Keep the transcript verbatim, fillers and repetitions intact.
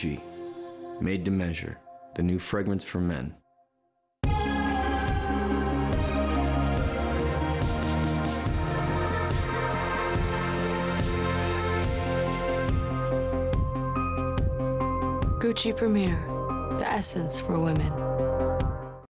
Gucci, made to measure, the new fragrance for men. Gucci Premier, the essence for women.